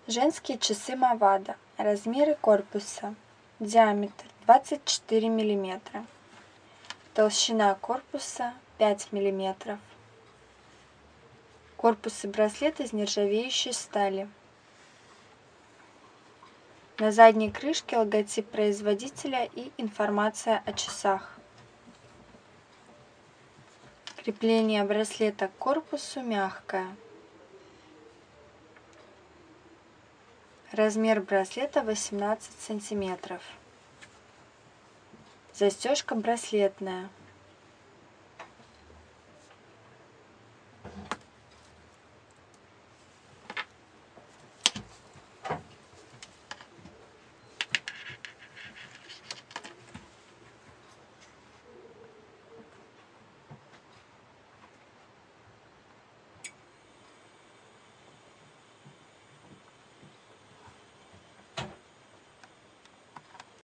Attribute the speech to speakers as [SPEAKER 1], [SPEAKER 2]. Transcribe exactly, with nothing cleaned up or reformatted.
[SPEAKER 1] Женские часы Мавада. Размеры корпуса. Диаметр двадцать четыре миллиметра. Толщина корпуса пять миллиметров. Корпус и браслет из нержавеющей стали. На задней крышке логотип производителя и информация о часах. Крепление браслета к корпусу мягкое. Размер браслета восемнадцать сантиметров. Застежка браслетная.